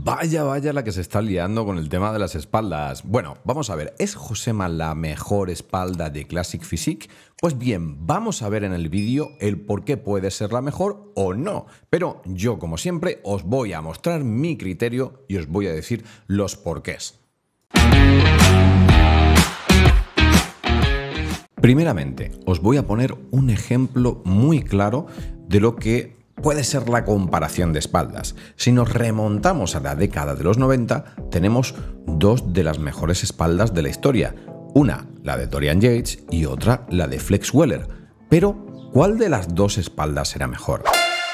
Vaya la que se está liando con el tema de las espaldas. Bueno, vamos a ver, ¿es Josema la mejor espalda de Classic Physique? Pues bien, vamos a ver en el vídeo el por qué puede ser la mejor o no. Pero yo, como siempre, os voy a mostrar mi criterio y os voy a decir los porqués. Primeramente, os voy a poner un ejemplo muy claro de lo que puede ser la comparación de espaldas. Si nos remontamos a la década de los 90, tenemos dos de las mejores espaldas de la historia. Una, la de Dorian Yates, y otra, la de Flex Wheeler. Pero, ¿cuál de las dos espaldas era mejor?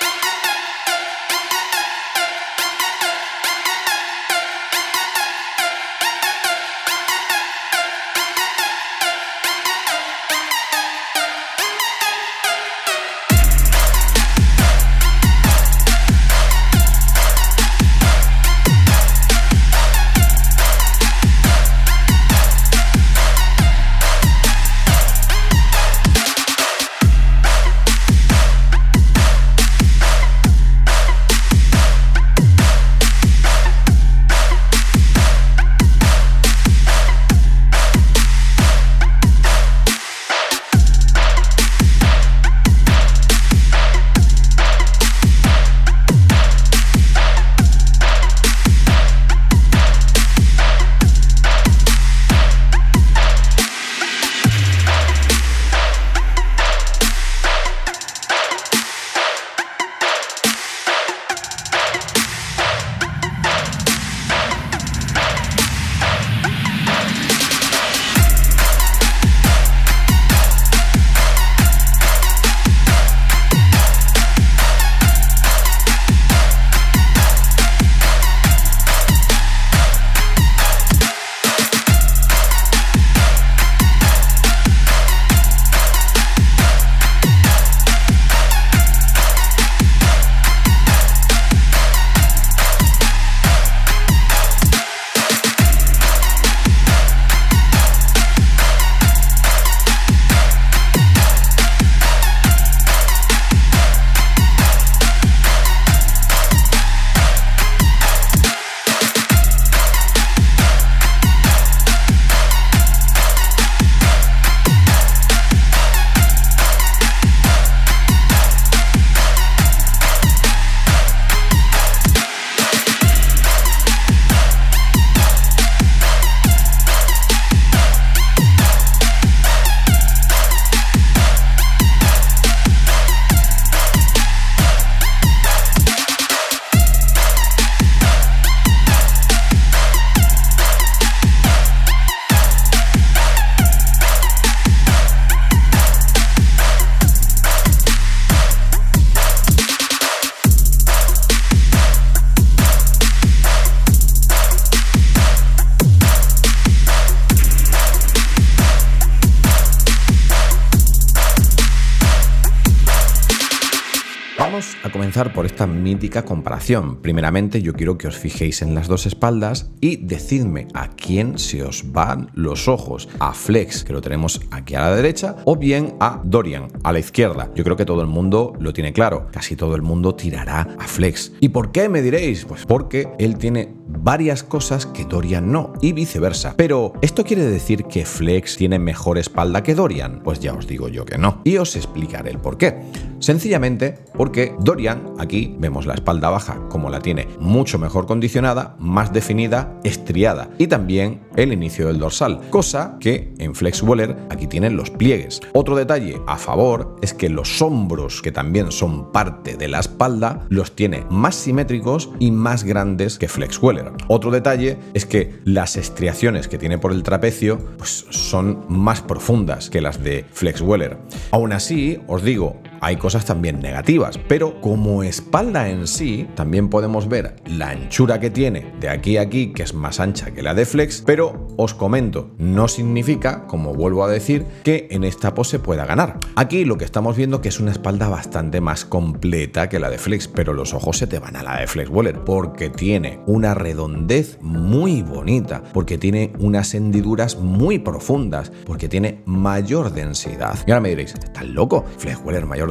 Vamos a comenzar por esta mítica comparación. Primeramente, yo quiero que os fijéis en las dos espaldas y decidme a quién se os van los ojos. A Flex, que lo tenemos aquí a la derecha, o bien a Dorian, a la izquierda. Yo creo que todo el mundo lo tiene claro. Casi todo el mundo tirará a Flex. ¿Y por qué, me diréis? Pues porque él tiene varias cosas que Dorian no, y viceversa. Pero, ¿esto quiere decir que Flex tiene mejor espalda que Dorian? Pues ya os digo yo que no. Y os explicaré el por qué. Sencillamente porque Dorian, aquí vemos la espalda baja como la tiene mucho mejor condicionada, más definida, estriada, y también el inicio del dorsal, cosa que en Flex Wheeler aquí tienen los pliegues. Otro detalle a favor es que los hombros, que también son parte de la espalda, los tiene más simétricos y más grandes que Flex Wheeler. Otro detalle es que las estriaciones que tiene por el trapecio pues son más profundas que las de Flex Wheeler. Aún así, os digo, hay cosas también negativas, pero como espalda en sí, también podemos ver la anchura que tiene de aquí a aquí, que es más ancha que la de Flex, pero os comento, no significa, como vuelvo a decir, que en esta pose pueda ganar. Aquí lo que estamos viendo que es una espalda bastante más completa que la de Flex, pero los ojos se te van a la de Flex Wheeler, porque tiene una redondez muy bonita, porque tiene unas hendiduras muy profundas, porque tiene mayor densidad. Y ahora me diréis, ¿estás loco? Flex Wheeler mayor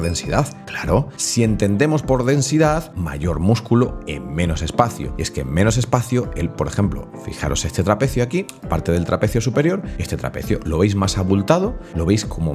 densidad. Claro, si entendemos por densidad, mayor músculo en menos espacio. Y es que en menos espacio, por ejemplo, fijaros este trapecio aquí, parte del trapecio superior, este trapecio, ¿lo veis más abultado? ¿Lo veis como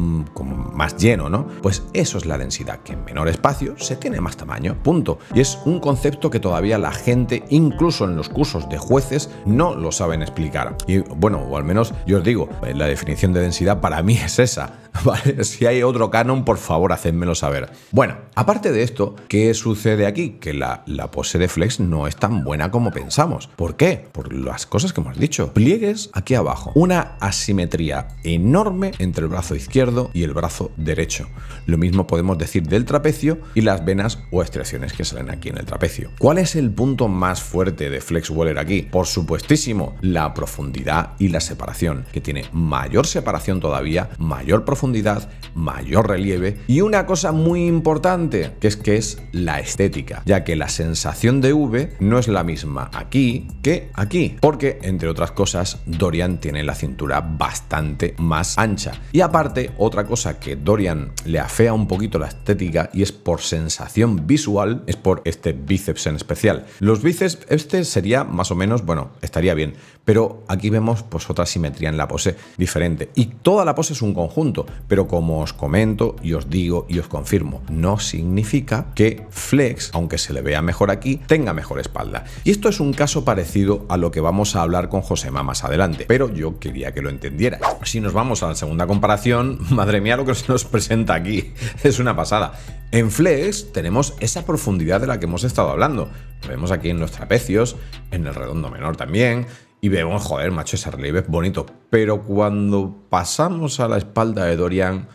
más lleno, no? Pues eso es la densidad, que en menor espacio se tiene más tamaño, punto. Y es un concepto que todavía la gente, incluso en los cursos de jueces, no lo saben explicar. Y bueno, o al menos yo os digo, la definición de densidad para mí es esa, ¿vale? Si hay otro canon, por favor, hacedmelo saber. Bueno, aparte de esto, ¿qué sucede aquí? Que la pose de flex no es tan buena como pensamos. ¿Por qué? Por las cosas que hemos dicho. Pliegues aquí abajo. Una asimetría enorme entre el brazo izquierdo y el brazo derecho. Lo mismo podemos decir del trapecio y las venas o estriaciones que salen aquí en el trapecio. ¿Cuál es el punto más fuerte de Flex Wheeler aquí? Por supuestísimo, la profundidad y la separación, que tiene mayor separación todavía, mayor profundidad, mayor relieve y una cosa muy importante, que es la estética, ya que la sensación de V no es la misma aquí que aquí, porque entre otras cosas Dorian tiene la cintura bastante más ancha. Y aparte, otra cosa que Dorian le afea un poquito la estética y es por sensación visual, es por este bíceps en especial. Los bíceps, este sería más o menos, bueno, estaría bien, pero aquí vemos pues otra simetría en la pose diferente. Y toda la pose es un conjunto, pero como os comento y os digo y os confirmo, no significa que Flex, aunque se le vea mejor aquí, tenga mejor espalda. Y esto es un caso parecido a lo que vamos a hablar con Josema más adelante, pero yo quería que lo entendierais. Si nos vamos a la segunda comparación, madre mía lo que se nos presenta aquí, es una pasada. En Flex tenemos esa profundidad de la que hemos estado hablando. Lo vemos aquí en los trapecios, en el redondo menor también, y vemos, joder, macho, ese relieve es bonito. Pero cuando pasamos a la espalda de Dorian,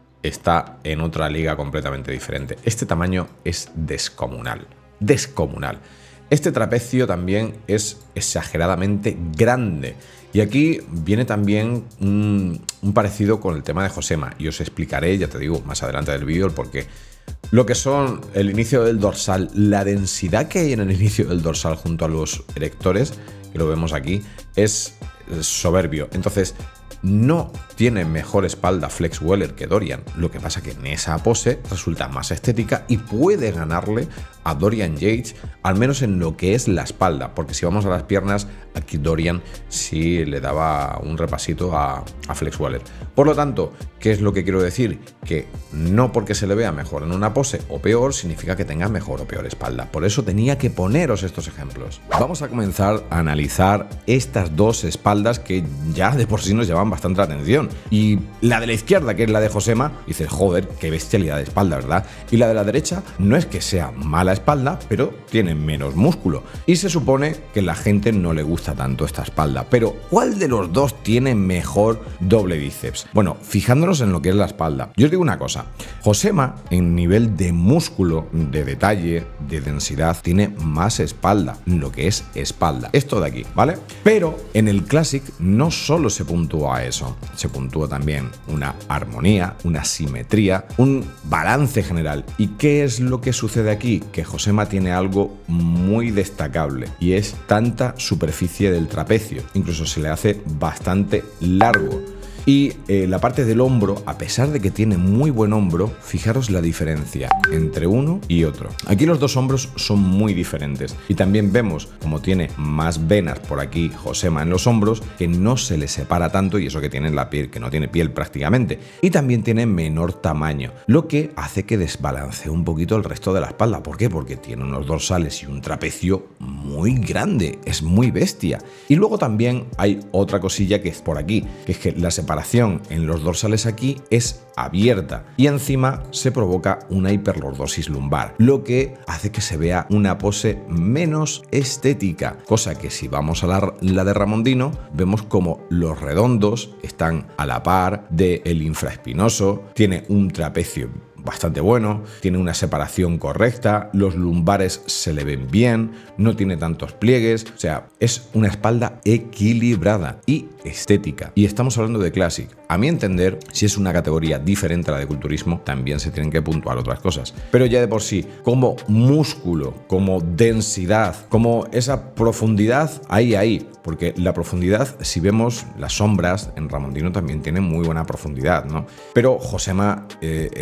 está en otra liga completamente diferente. Este tamaño es descomunal, descomunal. Este trapecio también es exageradamente grande. Y aquí viene también un parecido con el tema de Josema. Y os explicaré, ya te digo, más adelante del vídeo el porqué. Lo que son el inicio del dorsal, la densidad que hay en el inicio del dorsal junto a los erectores, que lo vemos aquí, es soberbio. Entonces, no tiene mejor espalda Flex Wheeler que Dorian. Lo que pasa que en esa pose resulta más estética y puede ganarle a Dorian Yates, al menos en lo que es la espalda, porque si vamos a las piernas, aquí Dorian sí le daba un repasito a Flex Wheeler. Por lo tanto, ¿qué es lo que quiero decir? Que no porque se le vea mejor en una pose o peor, significa que tenga mejor o peor espalda. Por eso tenía que poneros estos ejemplos. Vamos a comenzar a analizar estas dos espaldas que ya de por sí nos llaman bastante atención. Y la de la izquierda, que es la de Josema, dices, joder, qué bestialidad de espalda, ¿verdad? Y la de la derecha no es que sea mala espalda, pero tiene menos músculo. Y se supone que a la gente no le gusta tanto esta espalda. Pero, ¿cuál de los dos tiene mejor doble bíceps? Bueno, fijándonos en lo que es la espalda. Yo os digo una cosa, Josema, en nivel de músculo, de detalle, de densidad, tiene más espalda, lo que es espalda. Esto de aquí, ¿vale? Pero en el Classic no solo se puntúa a eso, se puntúa también una armonía, una simetría, un balance general. ¿Y qué es lo que sucede aquí? Que Josema tiene algo muy destacable y es tanta superficie del trapecio. Incluso se le hace bastante largo. Y la parte del hombro, a pesar de que tiene muy buen hombro, fijaros la diferencia entre uno y otro. Aquí los dos hombros son muy diferentes y también vemos como tiene más venas por aquí Josema en los hombros, que no se le separa tanto, y eso que tiene la piel, que no tiene piel prácticamente, y también tiene menor tamaño, lo que hace que desbalancee un poquito el resto de la espalda. ¿Por qué? Porque tiene unos dorsales y un trapecio muy grande, es muy bestia. Y luego también hay otra cosilla que es por aquí, que es que la separación en los dorsales aquí es abierta y encima se provoca una hiperlordosis lumbar, lo que hace que se vea una pose menos estética, cosa que si vamos a la de Ramondino, vemos como los redondos están a la par del infraespinoso, tiene un trapecio bastante bueno, tiene una separación correcta, los lumbares se le ven bien, no tiene tantos pliegues, o sea, es una espalda equilibrada y estética. Y estamos hablando de Classic. A mi entender, si es una categoría diferente a la de culturismo, también se tienen que puntuar otras cosas. Pero ya de por sí, como músculo, como densidad, como esa profundidad, ahí, porque la profundidad, si vemos las sombras, en Ramondino también tiene muy buena profundidad, ¿no? Pero Josema es brutal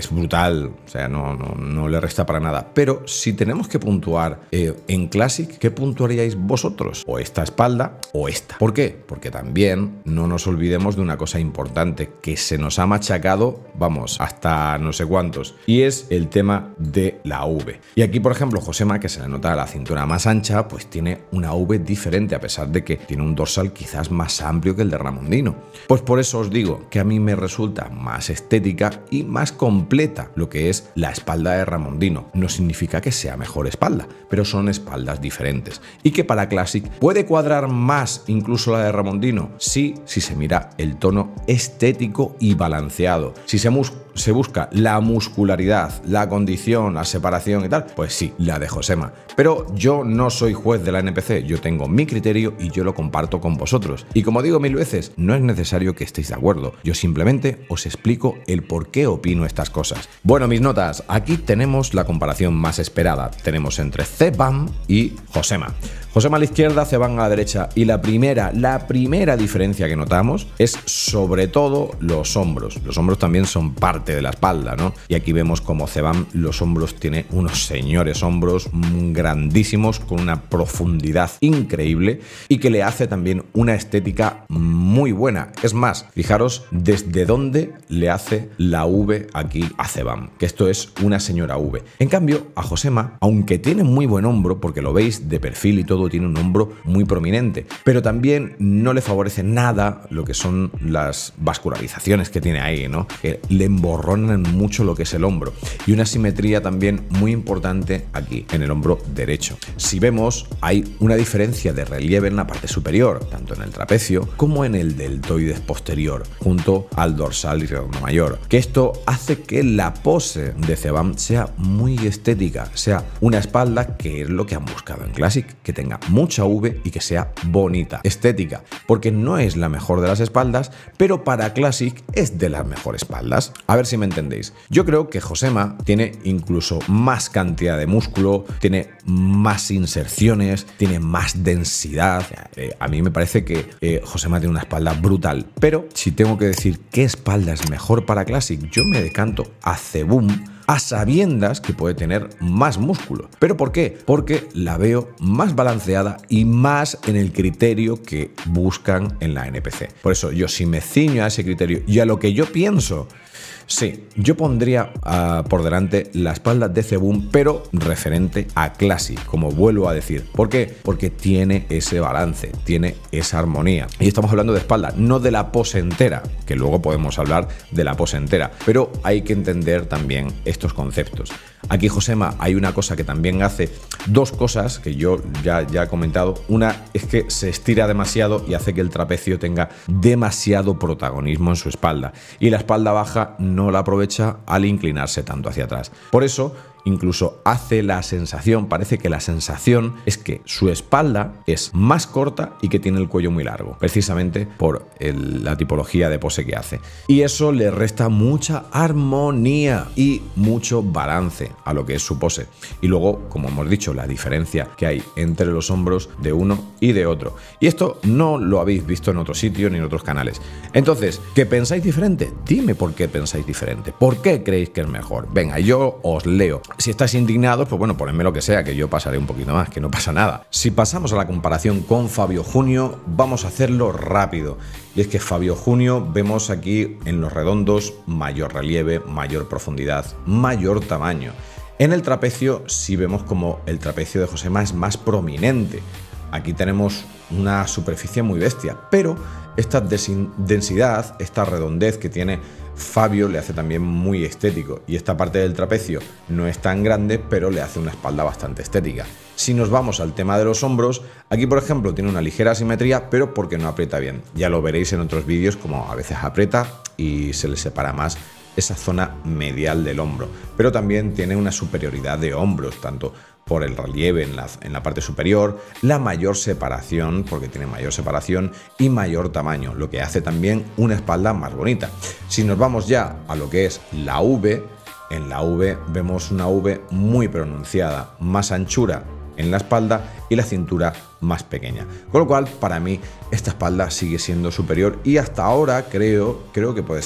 igual, o sea, no le resta para nada. Pero si tenemos que puntuar en Classic, ¿qué puntuaríais vosotros? O esta espalda o esta. ¿Por qué? Porque también no nos olvidemos de una cosa importante que se nos ha machacado, vamos, hasta no sé cuántos, y es el tema de la V. Y aquí, por ejemplo, Josema, que se le nota la cintura más ancha, pues tiene una V diferente, a pesar de que tiene un dorsal quizás más amplio que el de Ramondino. Pues por eso os digo que a mí me resulta más estética y más completa lo que es la espalda de Ramondino. No significa que sea mejor espalda, pero son espaldas diferentes. Y que para Classic puede cuadrar más incluso la de Ramondino, sí, si se mira el tono estético y balanceado. Si se busca la muscularidad, la condición, la separación y tal, pues sí, la de Josema. Pero yo no soy juez de la NPC, yo tengo mi criterio y yo lo comparto con vosotros. Y como digo mil veces, no es necesario que estéis de acuerdo, yo simplemente os explico el por qué opino estas cosas. Bueno, mis notas, aquí tenemos la comparación más esperada. Tenemos entre CBAM y Josema. Josema a la izquierda, CBAM a la derecha, y la primera diferencia que notamos es sobre todo los hombros. Los hombros también son parte de la espalda, ¿no? Y aquí vemos como CBAM los hombros tiene unos señores hombros grandísimos con una profundidad increíble y que le hace también una estética muy buena. Es más, fijaros desde dónde le hace la V aquí a CBAM, que esto es una señora V. En cambio, a Josema, aunque tiene muy buen hombro, porque lo veis de perfil y todo, tiene un hombro muy prominente, pero también no le favorece nada lo que son las vascularizaciones que tiene ahí, ¿no? Que le emborronan mucho lo que es el hombro, y una simetría también muy importante aquí en el hombro derecho. Si vemos, hay una diferencia de relieve en la parte superior, tanto en el trapecio como en el deltoides posterior, junto al dorsal y redondo mayor, que esto hace que la pose de CBAM sea muy estética, sea una espalda que es lo que han buscado en Classic, que tenga mucha V y que sea bonita, estética, porque no es la mejor de las espaldas, pero para Classic es de las mejores espaldas. A ver si me entendéis. Yo creo que Josema tiene incluso más cantidad de músculo, tiene más inserciones, tiene más densidad. A mí me parece que Josema tiene una espalda brutal, pero si tengo que decir qué espalda es mejor para Classic, yo me decanto a CBAM, a sabiendas que puede tener más músculo. ¿Pero por qué? Porque la veo más balanceada y más en el criterio que buscan en la NPC. Por eso yo, si me ciño a ese criterio y a lo que yo pienso, sí, yo pondría por delante la espalda de CBAM, pero referente a Classic, como vuelvo a decir. ¿Por qué? Porque tiene ese balance, tiene esa armonía. Y estamos hablando de espalda, no de la pose entera, que luego podemos hablar de la pose entera, pero hay que entender también estos conceptos. Aquí Josema hay una cosa que también hace, dos cosas que yo ya he comentado. Una es que se estira demasiado y hace que el trapecio tenga demasiado protagonismo en su espalda, y la espalda baja no la aprovecha al inclinarse tanto hacia atrás. Por eso incluso hace la sensación, parece que la sensación es que su espalda es más corta y que tiene el cuello muy largo, precisamente por la tipología de pose que hace. Y eso le resta mucha armonía y mucho balance a lo que es su pose. Y luego, como hemos dicho, la diferencia que hay entre los hombros de uno y de otro. Y esto no lo habéis visto en otro sitio ni en otros canales. Entonces, ¿qué pensáis diferente? Dime por qué pensáis diferente. ¿Por qué creéis que es mejor? Venga, yo os leo. Si estáis indignados, pues bueno, ponedme lo que sea, que yo pasaré un poquito más, que no pasa nada. Si pasamos a la comparación con Fabio Junio, vamos a hacerlo rápido. Y es que Fabio Junio, vemos aquí en los redondos mayor relieve, mayor profundidad, mayor tamaño. En el trapecio sí vemos como el trapecio de Josema es más prominente. Aquí tenemos una superficie muy bestia, pero esta densidad, esta redondez que tiene Fabio le hace también muy estético, y esta parte del trapecio no es tan grande, pero le hace una espalda bastante estética. Si nos vamos al tema de los hombros, aquí por ejemplo tiene una ligera asimetría, pero porque no aprieta bien. Ya lo veréis en otros vídeos como a veces aprieta y se le separa más esa zona medial del hombro, pero también tiene una superioridad de hombros, tanto por el relieve en la parte superior, la mayor separación, porque tiene mayor separación y mayor tamaño, lo que hace también una espalda más bonita. Si nos vamos ya a lo que es la V, en la V vemos una V muy pronunciada, más anchura en la espalda y la cintura más pequeña. Con lo cual, para mí, esta espalda sigue siendo superior y hasta ahora creo que puede ser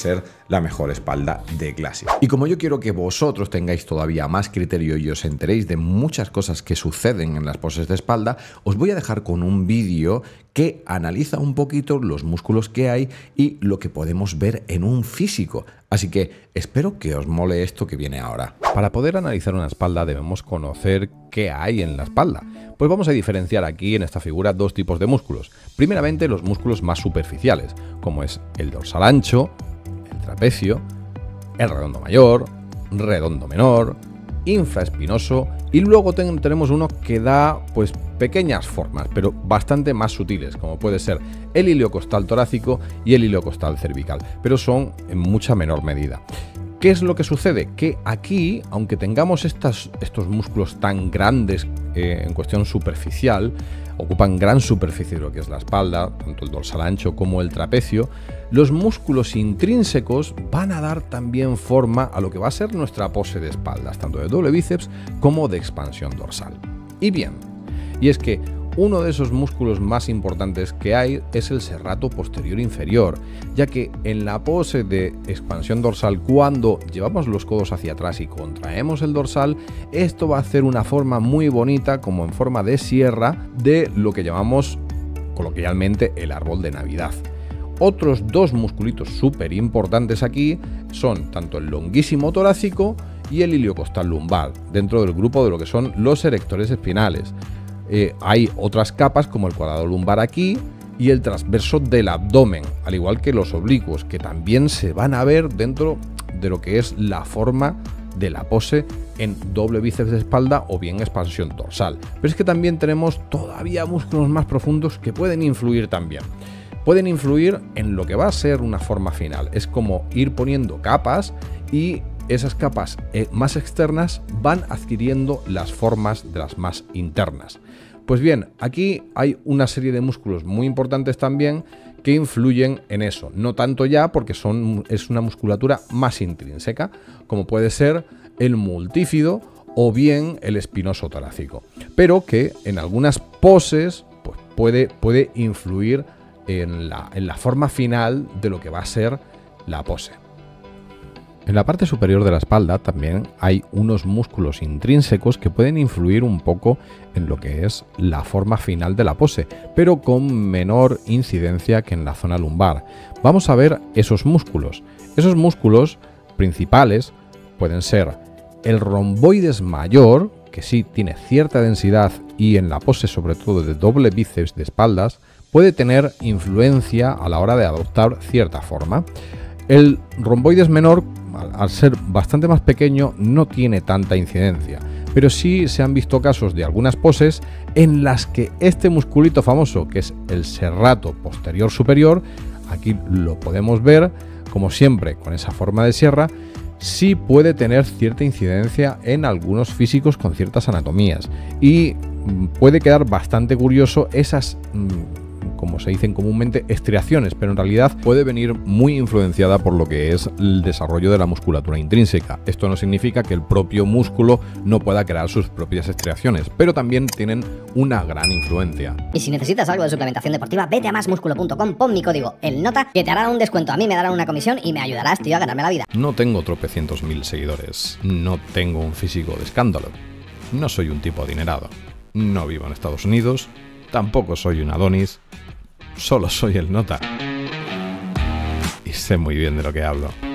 la mejor espalda de Classic. Y como yo quiero que vosotros tengáis todavía más criterio y os enteréis de muchas cosas que suceden en las poses de espalda, os voy a dejar con un vídeo que analiza un poquito los músculos que hay y lo que podemos ver en un físico. Así que espero que os mole esto que viene ahora. Para poder analizar una espalda debemos conocer qué hay en la espalda. Pues vamos a diferenciar aquí en esta figura dos tipos de músculos. Primeramente los músculos más superficiales, como es el dorsal ancho, el trapecio, el redondo mayor, redondo menor, infraespinoso, y luego tenemos uno que da pues pequeñas formas, pero bastante más sutiles, como puede ser el iliocostal torácico y el iliocostal cervical, pero son en mucha menor medida. ¿Qué es lo que sucede? Que aquí, aunque tengamos estos músculos tan grandes en cuestión superficial, ocupan gran superficie de lo que es la espalda, tanto el dorsal ancho como el trapecio, los músculos intrínsecos van a dar también forma a lo que va a ser nuestra pose de espaldas, tanto de doble bíceps como de expansión dorsal. Y bien, y es que uno de esos músculos más importantes que hay es el serrato posterior inferior, ya que en la pose de expansión dorsal, cuando llevamos los codos hacia atrás y contraemos el dorsal, esto va a hacer una forma muy bonita, como en forma de sierra, de lo que llamamos coloquialmente el árbol de Navidad. Otros dos musculitos súper importantes aquí son tanto el longuísimo torácico y el iliocostal lumbar, dentro del grupo de lo que son los erectores espinales. Hay otras capas como el cuadrado lumbar aquí y el transverso del abdomen, al igual que los oblicuos, que también se van a ver dentro de lo que es la forma de la pose en doble bíceps de espalda o bien expansión dorsal. Pero es que también tenemos todavía músculos más profundos que pueden influir también. Pueden influir en lo que va a ser una forma final. Es como ir poniendo capas y esas capas más externas van adquiriendo las formas de las más internas. Pues bien, aquí hay una serie de músculos muy importantes también que influyen en eso. No tanto ya porque es una musculatura más intrínseca, como puede ser el multífido o bien el espinoso torácico, pero que en algunas poses pues puede influir en la forma final de lo que va a ser la pose. En la parte superior de la espalda también hay unos músculos intrínsecos que pueden influir un poco en lo que es la forma final de la pose, pero con menor incidencia que en la zona lumbar. Vamos a ver esos músculos. Esos músculos principales pueden ser el romboides mayor, que sí tiene cierta densidad y en la pose sobre todo de doble bíceps de espaldas puede tener influencia a la hora de adoptar cierta forma. El romboides menor, al ser bastante más pequeño, no tiene tanta incidencia, pero sí se han visto casos de algunas poses en las que este musculito famoso, que es el serrato posterior superior, aquí lo podemos ver, como siempre con esa forma de sierra, sí puede tener cierta incidencia en algunos físicos con ciertas anatomías y puede quedar bastante curioso esas como se dicen comúnmente, estriaciones, pero en realidad puede venir muy influenciada por lo que es el desarrollo de la musculatura intrínseca. Esto no significa que el propio músculo no pueda crear sus propias estriaciones, pero también tienen una gran influencia. Y si necesitas algo de suplementación deportiva, vete a másmusculo.com, pon mi código ELNOTA, que te harán un descuento, a mí me darán una comisión y me ayudarás, tío, a ganarme la vida. No tengo tropecientos mil seguidores, no tengo un físico de escándalo, no soy un tipo adinerado, no vivo en Estados Unidos, tampoco soy un Adonis, solo soy el Nota. Y sé muy bien de lo que hablo.